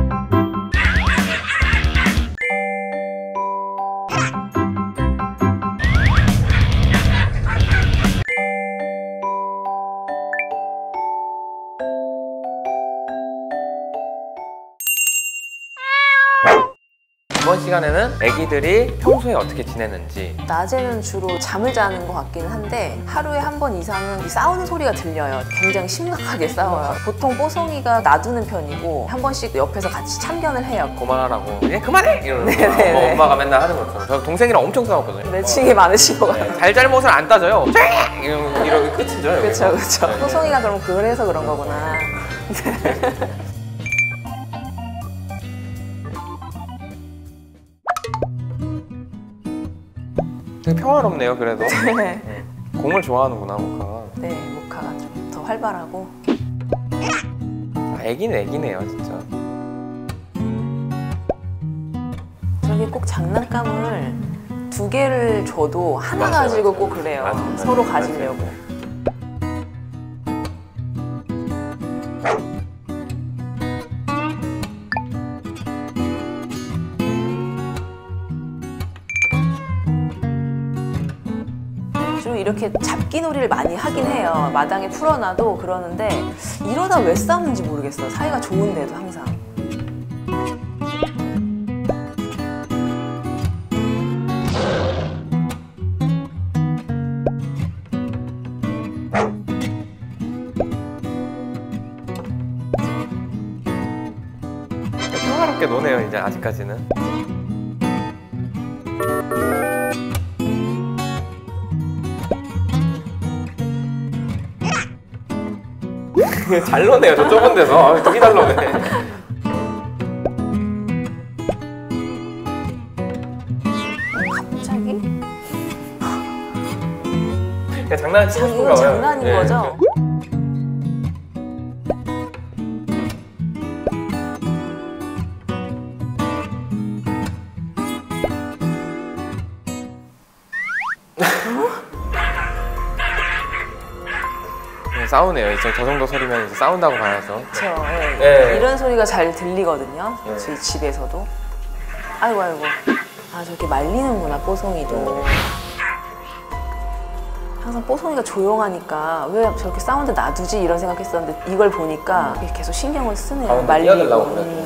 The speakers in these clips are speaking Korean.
이번 시간에는 애기들이 평소에 어떻게 지내는지. 낮에는 주로 잠을 자는 것 같기는 한데 하루에 한 번 이상은 싸우는 소리가 들려요. 굉장히 심각하게 싸워요. 보통 뽀송이가 놔두는 편이고 한 번씩 옆에서 같이 참견을 해요. 그만하라고. 그냥 그만해! 이러는 네네네. 거. 엄마가 맨날 하는 것처럼. 저 동생이랑 엄청 싸웠거든요. 매칭이 많으신 것 같아요. 잘잘못을 안 따져요. 이러면 끝이죠. 그렇죠, 그렇죠. 네. 뽀송이가 그럼 그래서 그런 거구나. 되게 평화롭네요, 그래도. 네. 공을 좋아하는구나, 모카가. 네, 모카가 좀 더 활발하고. 애기는 애기네요, 진짜. 저게 꼭 장난감을 2개를 줘도 하나 맞아요, 가지고 맞아요. 꼭 그래요. 맞아요, 서로 맞아요. 가지려고. 좀 이렇게 잡기 놀이를 많이 하긴 해요. 마당에 풀어놔도 그러는데 이러다 왜 싸우는지 모르겠어요. 사이가 좋은데도 항상. 평화롭게 노네요, 이제 아직까지는. 잘 노네요, 저 좁은 데서. 되게 잘 노네. 갑자기? 그냥 장난치고 싶은가 이건 봐요. 장난인 네. 거죠? 싸우네요. 이제 저 정도 소리면 이제 싸운다고 봐야죠. 그렇죠. 네. 네. 이런 소리가 잘 들리거든요. 네. 저희 집에서도. 아이고 아이고. 아 저렇게 말리는구나 뽀송이도. 항상 뽀송이가 조용하니까 왜 저렇게 싸우는데 놔두지 이런 생각했었는데 이걸 보니까 계속 신경을 쓰네요. 가운데 말리고. 끼어들라고 그래.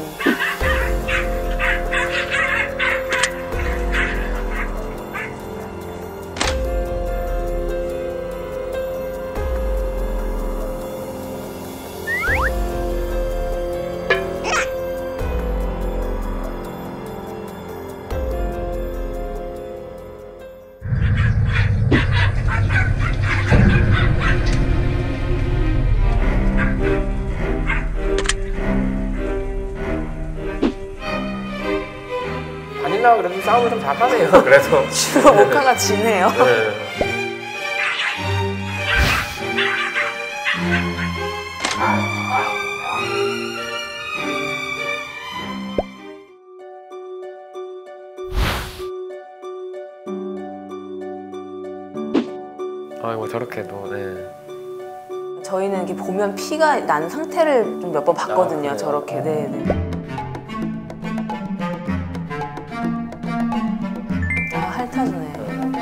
바닐라가 그래도 싸움을 좀 잘하네요. 그래서 주로 모카가 지네요. 네. 아이고 저렇게도. 네. 저희는 이렇게 보면 피가 난 상태를 좀 몇 번 봤거든요. 그래요? 저렇게. 네네. 핥아주네.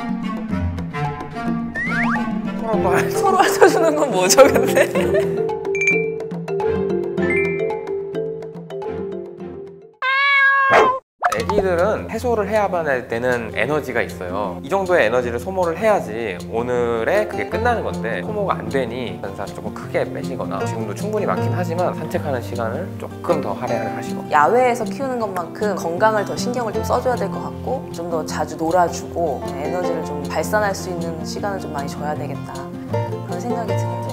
서로 핥아주는 건 뭐죠, 근데? 애기들은 해소를 해야만 되는 에너지가 있어요. 이 정도의 에너지를 소모를 해야지 오늘의 그게 끝나는 건데 소모가 안 되니 연사 조금 크게 빼시거나 지금도 충분히 많긴 하지만 산책하는 시간을 조금 더 할애를 하시고 야외에서 키우는 것만큼 건강을 더 신경을 좀 써줘야 될 것 같고 좀 더 자주 놀아주고 에너지를 좀 발산할 수 있는 시간을 좀 많이 줘야 되겠다 그런 생각이 듭니다.